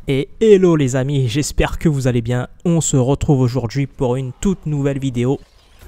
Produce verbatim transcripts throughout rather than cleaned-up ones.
Et hello les amis, j'espère que vous allez bien. On se retrouve aujourd'hui pour une toute nouvelle vidéo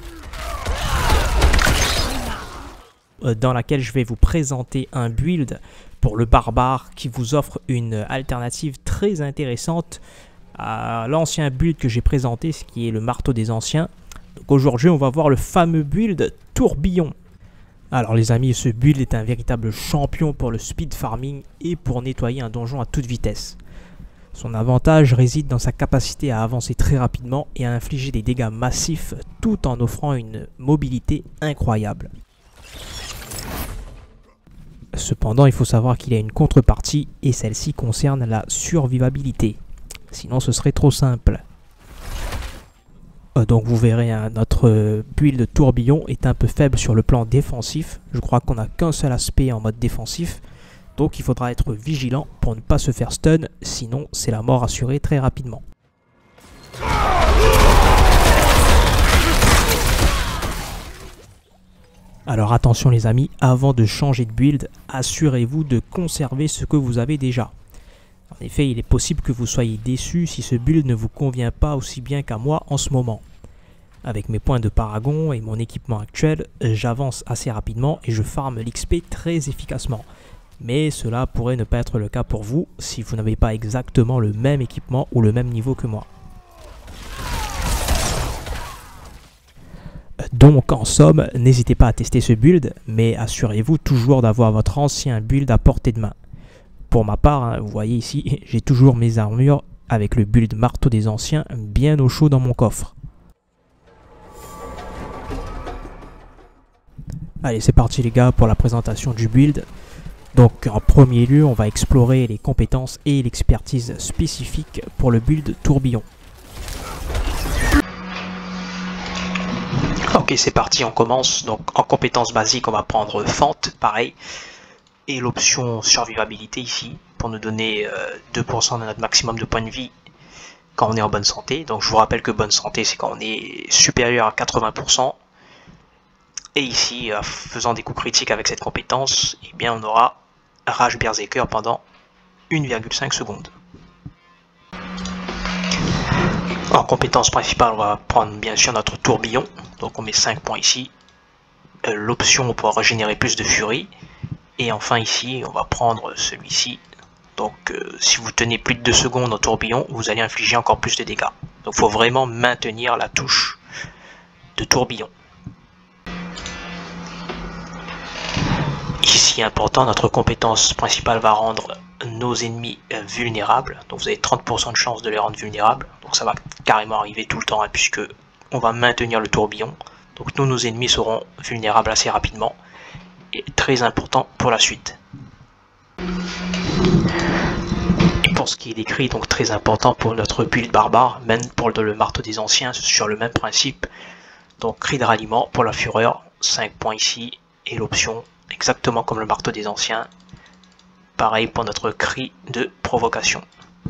dans laquelle je vais vous présenter un build pour le barbare qui vous offre une alternative très intéressante à l'ancien build que j'ai présenté, ce qui est le marteau des anciens. Donc aujourd'hui on va voir le fameux build tourbillon. Alors les amis, ce build est un véritable champion pour le speed farming et pour nettoyer un donjon à toute vitesse. Son avantage réside dans sa capacité à avancer très rapidement et à infliger des dégâts massifs tout en offrant une mobilité incroyable. Cependant, il faut savoir qu'il y a une contrepartie et celle-ci concerne la survivabilité. Sinon, ce serait trop simple. Donc vous verrez, hein, notre build tourbillon est un peu faible sur le plan défensif. Je crois qu'on n'a qu'un seul aspect en mode défensif. Donc il faudra être vigilant pour ne pas se faire stun, sinon c'est la mort assurée très rapidement. Alors attention les amis, avant de changer de build, assurez-vous de conserver ce que vous avez déjà. En effet, il est possible que vous soyez déçu si ce build ne vous convient pas aussi bien qu'à moi en ce moment. Avec mes points de paragon et mon équipement actuel, j'avance assez rapidement et je farme l'X P très efficacement. Mais cela pourrait ne pas être le cas pour vous si vous n'avez pas exactement le même équipement ou le même niveau que moi. Donc en somme, n'hésitez pas à tester ce build, mais assurez-vous toujours d'avoir votre ancien build à portée de main. Pour ma part, hein, vous voyez ici, j'ai toujours mes armures avec le build marteau des anciens bien au chaud dans mon coffre. Allez, c'est parti les gars pour la présentation du build. Donc en premier lieu, on va explorer les compétences et l'expertise spécifiques pour le build tourbillon. Ok, c'est parti, on commence. Donc en compétences basiques, on va prendre fente, pareil. Et l'option survivabilité ici, pour nous donner euh, deux pour cent de notre maximum de points de vie quand on est en bonne santé. Donc je vous rappelle que bonne santé, c'est quand on est supérieur à quatre-vingts pour cent. Et ici, en faisant des coups critiques avec cette compétence, eh bien on aura Rage Berserker pendant une virgule cinq secondes. En compétence principale, on va prendre bien sûr notre tourbillon. Donc on met cinq points ici. Euh, L'option pour régénérer plus de furie. Et enfin ici, on va prendre celui-ci. Donc euh, si vous tenez plus de deux secondes en tourbillon, vous allez infliger encore plus de dégâts. Donc il faut vraiment maintenir la touche de tourbillon. Ici important, notre compétence principale va rendre nos ennemis vulnérables. Donc vous avez trente pour cent de chance de les rendre vulnérables. Donc ça va carrément arriver tout le temps, hein, puisque on va maintenir le tourbillon. Donc nous, nos ennemis seront vulnérables assez rapidement. Et très important pour la suite. Et pour ce qui est des cris, donc très important pour notre build barbare, même pour le marteau des anciens, sur le même principe. Donc cri de ralliement pour la fureur, cinq points ici. Et l'option exactement comme le marteau des anciens, pareil pour notre cri de provocation.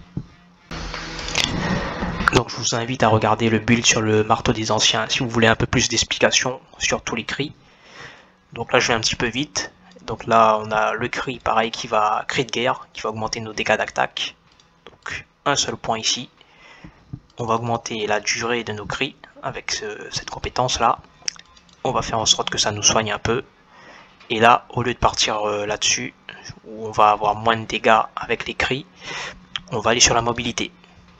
Donc je vous invite à regarder le build sur le marteau des anciens si vous voulez un peu plus d'explications sur tous les cris. Donc là je vais un petit peu vite. Donc là on a le cri pareil qui va cri de guerre, qui va augmenter nos dégâts d'attaque. Donc un seul point ici. On va augmenter la durée de nos cris avec ce, cette compétence là. On va faire en sorte que ça nous soigne un peu. Et là, au lieu de partir euh, là-dessus, où on va avoir moins de dégâts avec les cris, on va aller sur la mobilité.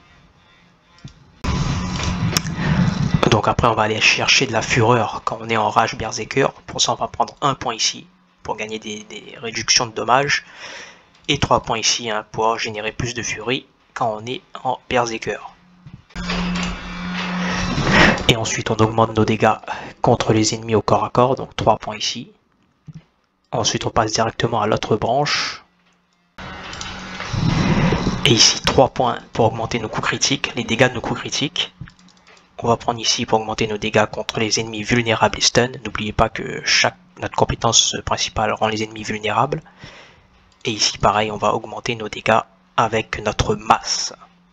Donc après, on va aller chercher de la fureur quand on est en rage berserker. Pour ça, on va prendre un point ici pour gagner des, des réductions de dommages. Et trois points ici hein, pour générer plus de furie quand on est en berserker. Et ensuite, on augmente nos dégâts contre les ennemis au corps à corps. Donc trois points ici. Ensuite, on passe directement à l'autre branche. Et ici, trois points pour augmenter nos coups critiques, les dégâts de nos coups critiques. On va prendre ici pour augmenter nos dégâts contre les ennemis vulnérables et stun. N'oubliez pas que chaque, notre compétence principale rend les ennemis vulnérables. Et ici, pareil, on va augmenter nos dégâts avec notre masse.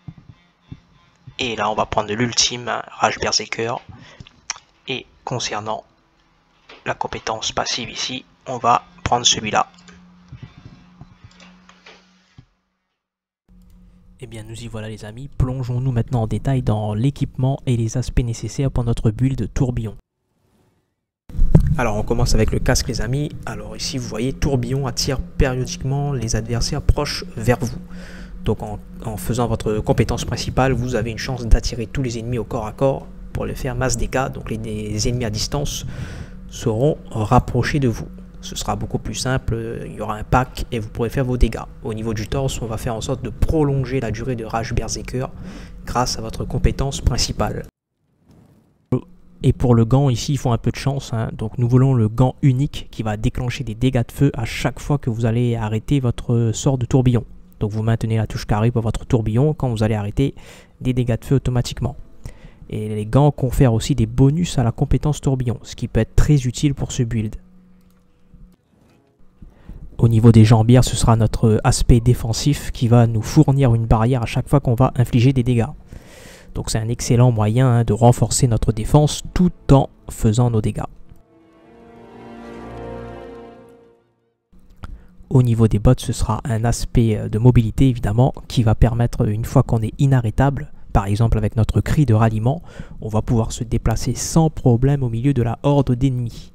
Et là, on va prendre l'ultime, Rage Berserker. Et concernant la compétence passive ici, on va prendre celui-là. Eh bien nous y voilà les amis, plongeons-nous maintenant en détail dans l'équipement et les aspects nécessaires pour notre build tourbillon. Alors on commence avec le casque les amis. Alors ici vous voyez, tourbillon attire périodiquement les adversaires proches vers vous. Donc en, en faisant votre compétence principale, vous avez une chance d'attirer tous les ennemis au corps à corps pour les faire masse dégâts. Donc les, les ennemis à distance seront rapprochés de vous. Ce sera beaucoup plus simple, il y aura un pack et vous pourrez faire vos dégâts. Au niveau du torse, on va faire en sorte de prolonger la durée de Rage Berserker grâce à votre compétence principale. Et pour le gant, ici, il faut un peu de chance. Hein. Donc nous voulons le gant unique qui va déclencher des dégâts de feu à chaque fois que vous allez arrêter votre sort de tourbillon. Donc vous maintenez la touche carré pour votre tourbillon quand vous allez arrêter des dégâts de feu automatiquement. Et les gants confèrent aussi des bonus à la compétence tourbillon, ce qui peut être très utile pour ce build. Au niveau des jambières, ce sera notre aspect défensif qui va nous fournir une barrière à chaque fois qu'on va infliger des dégâts. Donc c'est un excellent moyen hein, de renforcer notre défense tout en faisant nos dégâts. Au niveau des bottes, ce sera un aspect de mobilité évidemment qui va permettre, une fois qu'on est inarrêtable, par exemple avec notre cri de ralliement, on va pouvoir se déplacer sans problème au milieu de la horde d'ennemis.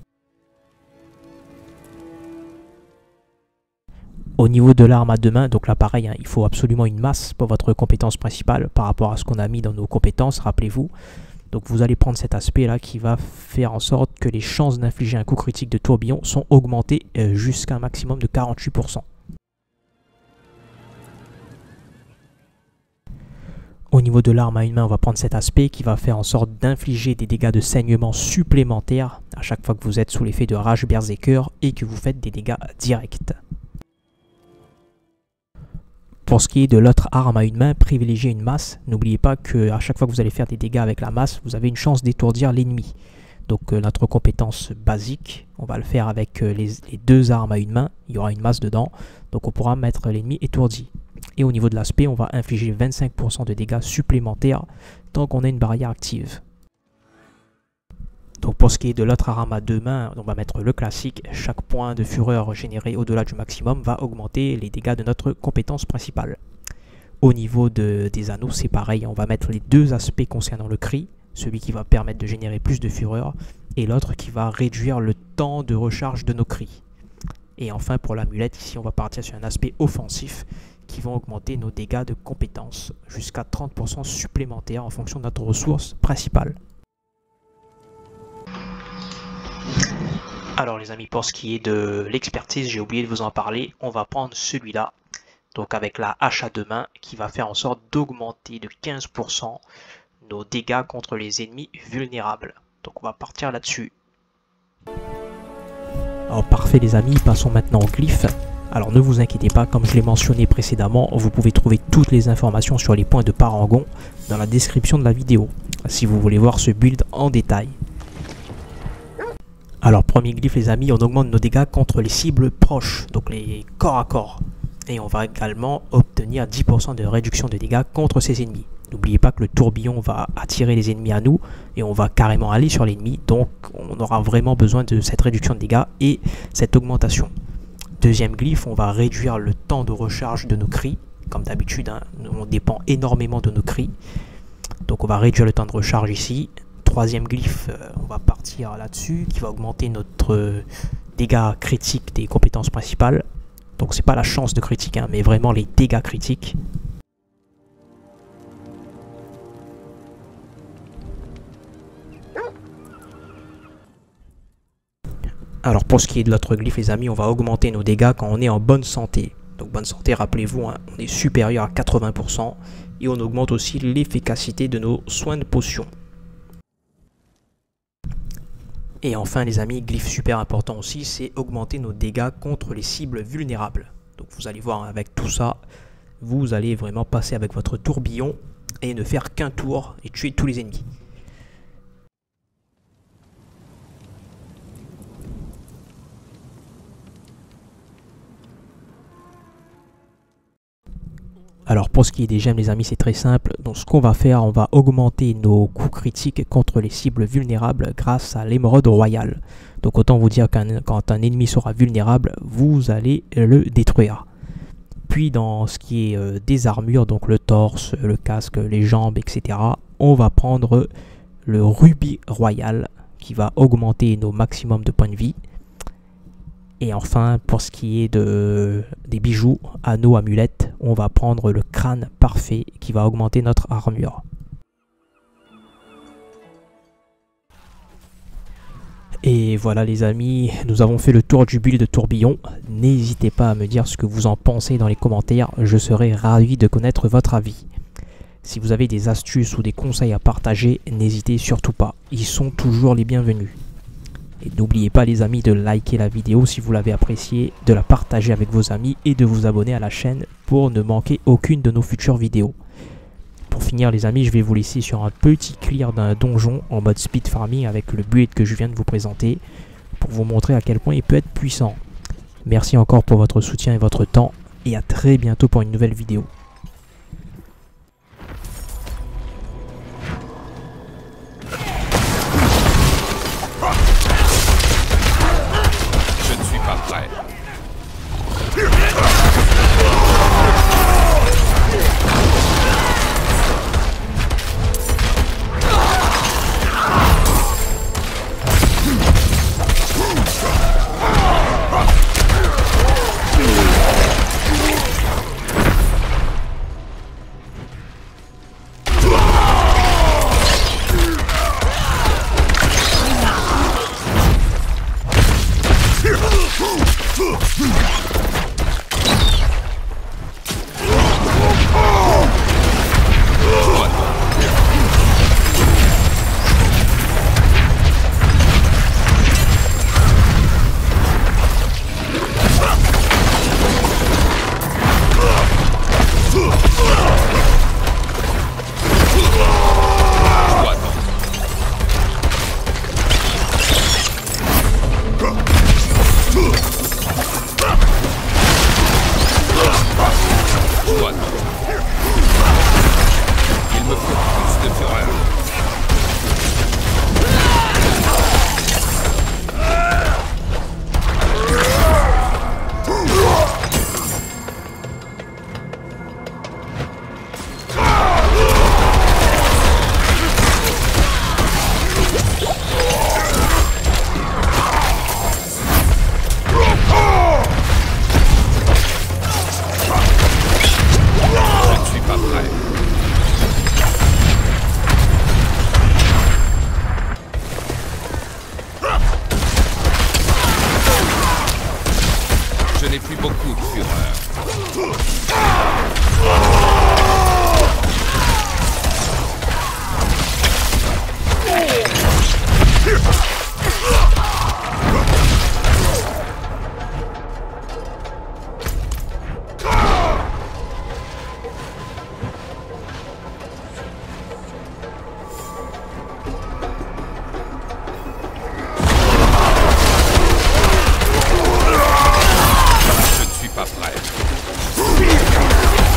Au niveau de l'arme à deux mains, donc là pareil, hein, il faut absolument une masse pour votre compétence principale par rapport à ce qu'on a mis dans nos compétences, rappelez-vous. Donc vous allez prendre cet aspect là qui va faire en sorte que les chances d'infliger un coup critique de tourbillon sont augmentées euh, jusqu'à un maximum de quarante-huit pour cent. Au niveau de l'arme à une main, on va prendre cet aspect qui va faire en sorte d'infliger des dégâts de saignement supplémentaires à chaque fois que vous êtes sous l'effet de Rage Berserker et que vous faites des dégâts directs. Pour ce qui est de l'autre arme à une main, privilégiez une masse. N'oubliez pas qu'à chaque fois que vous allez faire des dégâts avec la masse, vous avez une chance d'étourdir l'ennemi. Donc euh, notre compétence basique, on va le faire avec euh, les, les deux armes à une main. Il y aura une masse dedans, donc on pourra mettre l'ennemi étourdi. Et au niveau de l'aspect, on va infliger vingt-cinq pour cent de dégâts supplémentaires tant qu'on a une barrière active. Donc pour ce qui est de l'autre arme à deux mains, on va mettre le classique. Chaque point de fureur généré au-delà du maximum va augmenter les dégâts de notre compétence principale. Au niveau de, des anneaux, c'est pareil. On va mettre les deux aspects concernant le cri. Celui qui va permettre de générer plus de fureur et l'autre qui va réduire le temps de recharge de nos cris. Et enfin pour l'amulette, ici on va partir sur un aspect offensif qui va augmenter nos dégâts de compétence jusqu'à trente pour cent supplémentaires en fonction de notre ressource principale. Alors les amis, pour ce qui est de l'expertise, j'ai oublié de vous en parler, on va prendre celui-là, donc avec la hache à deux mains, qui va faire en sorte d'augmenter de quinze pour cent nos dégâts contre les ennemis vulnérables. Donc on va partir là-dessus. Alors parfait les amis, passons maintenant au glyphe. Alors ne vous inquiétez pas, comme je l'ai mentionné précédemment, vous pouvez trouver toutes les informations sur les points de parangon dans la description de la vidéo, si vous voulez voir ce build en détail. Alors premier glyphe les amis, on augmente nos dégâts contre les cibles proches, donc les corps à corps. Et on va également obtenir dix pour cent de réduction de dégâts contre ces ennemis. N'oubliez pas que le tourbillon va attirer les ennemis à nous et on va carrément aller sur l'ennemi. Donc on aura vraiment besoin de cette réduction de dégâts et cette augmentation. Deuxième glyphe, on va réduire le temps de recharge de nos cris. Comme d'habitude, hein, on dépend énormément de nos cris. Donc on va réduire le temps de recharge ici. Troisième glyphe, euh, on va partir là-dessus, qui va augmenter notre euh, dégâts critiques des compétences principales. Donc c'est pas la chance de critique, hein, mais vraiment les dégâts critiques. Alors pour ce qui est de l'autre glyphe les amis, on va augmenter nos dégâts quand on est en bonne santé. Donc bonne santé, rappelez-vous, hein, on est supérieur à quatre-vingts pour cent et on augmente aussi l'efficacité de nos soins de potions. Et enfin les amis, glyphe super important aussi, c'est augmenter nos dégâts contre les cibles vulnérables. Donc vous allez voir, avec tout ça, vous allez vraiment passer avec votre tourbillon et ne faire qu'un tour et tuer tous les ennemis. Alors pour ce qui est des gemmes les amis, c'est très simple. Donc ce qu'on va faire, on va augmenter nos coups critiques contre les cibles vulnérables grâce à l'émeraude royale. Donc autant vous dire qu'un quand un ennemi sera vulnérable, vous allez le détruire. Puis dans ce qui est euh, des armures, donc le torse, le casque, les jambes, et cetera, on va prendre le rubis royal qui va augmenter nos maximums de points de vie. Et enfin, pour ce qui est de, des bijoux, anneaux, amulettes, on va prendre le crâne parfait qui va augmenter notre armure. Et voilà les amis, nous avons fait le tour du build de tourbillon. N'hésitez pas à me dire ce que vous en pensez dans les commentaires, je serai ravi de connaître votre avis. Si vous avez des astuces ou des conseils à partager, n'hésitez surtout pas, ils sont toujours les bienvenus. Et n'oubliez pas les amis de liker la vidéo si vous l'avez appréciée, de la partager avec vos amis et de vous abonner à la chaîne pour ne manquer aucune de nos futures vidéos. Pour finir les amis, je vais vous laisser sur un petit clear d'un donjon en mode speed farming avec le build que je viens de vous présenter pour vous montrer à quel point il peut être puissant. Merci encore pour votre soutien et votre temps et à très bientôt pour une nouvelle vidéo. Je ne suis pas prêt. Je n'ai plus beaucoup de fureur. Je ne suis pas prêt.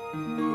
Ciao.